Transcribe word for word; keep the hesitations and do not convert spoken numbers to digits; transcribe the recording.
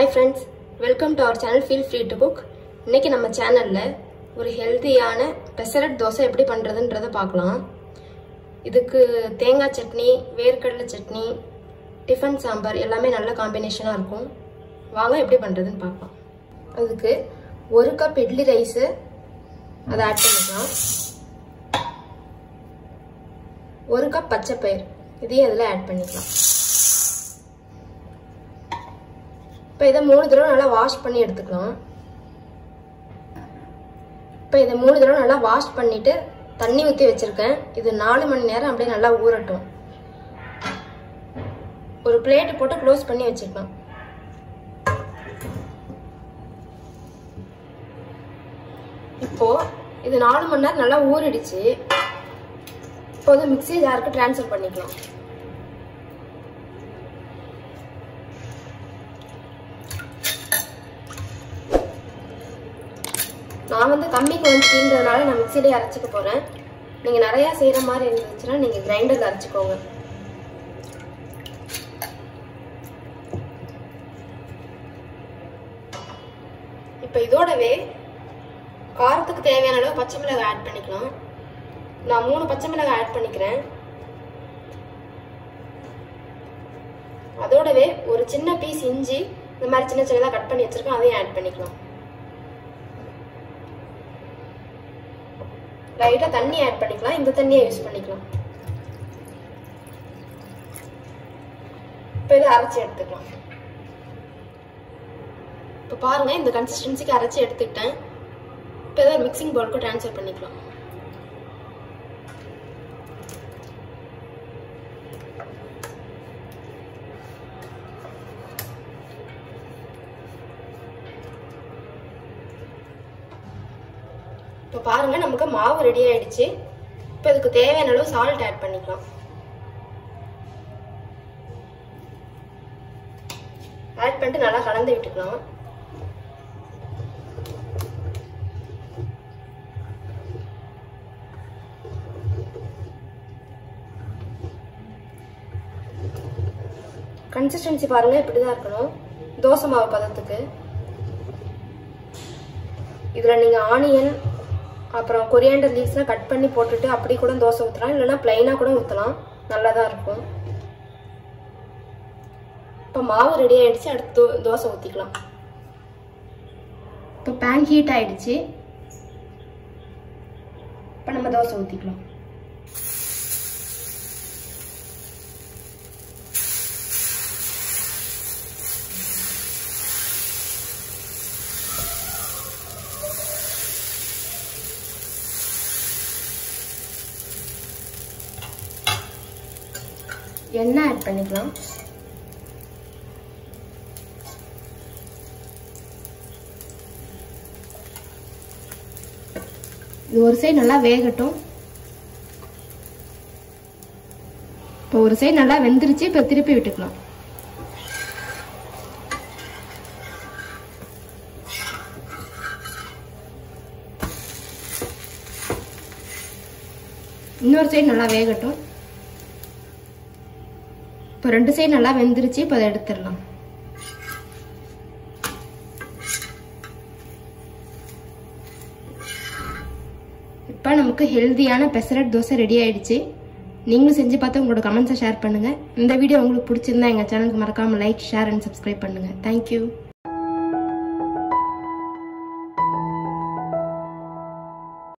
Hi friends, welcome to our channel Feel Free to Cook. இன்னைக்கு நம்ம சேனல்ல ஒரு ஹெல்தியான பெசரட் தோசை எப்படி பண்றதுன்றத பார்க்கலாம். இதுக்கு தேங்காய் சட்னி, வேர்க்கடலை சட்னி, டிஃபன் சாம்பார் எல்லாமே நல்ல காம்பினேஷனா இருக்கும். வாங்க எப்படி பண்றதுன்னு பார்க்கலாம். அதுக்கு ஒரு கப் இட்லி ரைஸ் அத ஆட் பண்ணிக்கலாம். ஒரு கப் பச்சை பயிர் இதையும் அதில் ஆட் பண்ணிக்கலாம். இப்போ இதை மூணு தடவை நல்லா வாஷ் பண்ணி எடுத்துக்கலாம். இப்போ இதை மூணு தடவை நல்லா வாஷ் பண்ணிட்டு தண்ணி ஊற்றி வச்சிருக்கேன். இது நாலு மணி நேரம் அப்படியே நல்லா ஊறட்டும். ஒரு பிளேட் போட்டு க்ளோஸ் பண்ணி வச்சுக்கலாம். இப்போ இது நாலு மணி நேரம் நல்லா ஊறிடுச்சு. இப்போ வந்து மிக்ஸி ஜாருக்கு ட்ரான்ஸ்ஃபர் பண்ணிக்கலாம். நான் வந்து கம்மி குவான்டிட்டின்றதுனால நான் மிக்ஸிலே அரைச்சிக்க போறேன். நீங்க நிறைய செய்யற மாதிரி இருந்துச்சுன்னா நீங்க கிரைண்டர்ல அரைச்சிக்கோங்க. இப்போ இதோடவே காரத்துக்கு தேவையான அளவு பச்சை மிளகாய் ஆட் பண்ணிக்கலாம். நான் மூணு பச்சை மிளகாய் ஆட் பண்ணிக்கிறேன். அதோடவே ஒரு சின்ன பீஸ் இஞ்சி இந்த மாதிரி சின்ன சின்னதாக கட் பண்ணி வச்சிருக்கேன், அதையும் ஆட் பண்ணிக்கலாம். லைட்டா தண்ணி ஆட் பண்ணிக்கலாம். இந்த தண்ணியை யூஸ் பண்ணிக்கலாம். இப்போ இதை அரைச்சி எடுத்துக்கலாம். இப்போ பாருங்க, இந்த கன்சிஸ்டன்சிக்கு அரைச்சி எடுத்துக்கிட்டேன். இப்போ இதை ஒரு மிக்சிங் பவுலுக்கு ட்ரான்ஸ்ஃபர் பண்ணிக்கலாம். இப்போ பாருங்க, நமக்கு மாவு ரெடி ஆயிடுச்சு. இப்போ இதுக்கு தேவையான அளவு சால்ட் ஆட் பண்ணிக்கலாம். ஆட் பண்ணிட்டு நல்லா கலந்து விட்டுக்கலாம். கன்சிஸ்டன்சி பாருங்க, இப்படிதான் இருக்கணும் தோசை மாவு பதத்துக்கு. இதுல நீங்க ஆனியன் அப்புறம் கொரியாண்டர் லீவ்ஸ்லாம் கட் பண்ணி போட்டுட்டு அப்படி கூட தோசை ஊற்றலாம், இல்லைன்னா பிளைனாக கூட ஊற்றலாம், நல்லா தான் இருக்கும். இப்போ மாவு ரெடி ஆயிடுச்சு. அடுத்து தோசை ஊற்றிக்கலாம். இப்போ பேன் ஹீட் ஆயிடுச்சு. இப்போ நம்ம தோசை ஊற்றிக்கலாம். எண்ணெய் ஆட் பண்ணிக்கலாம். இது ஒரு சைடு நல்லா வேகட்டும். இப்போ ஒரு சைடு நல்லா வெந்துருச்சு. இப்போ திருப்பி விட்டுக்கலாம். இன்னொரு சைடு நல்லா வேகட்டும். இப்போ ரெண்டு சைடு நல்லா வெந்துருச்சு. இப்போ அதை எடுத்துடலாம். இப்போ நமக்கு ஹெல்தியான பெசரட் தோசை ரெடி ஆயிடுச்சு. நீங்களும் செஞ்சு பார்த்து உங்களோட கமெண்ட்ஸை ஷேர் பண்ணுங்க. இந்த வீடியோ உங்களுக்கு பிடிச்சிருந்தா எங்கள் சேனலுக்கு மறக்காம லைக், ஷேர் அண்ட் சப்ஸ்கிரைப் பண்ணுங்க. தேங்க்யூ.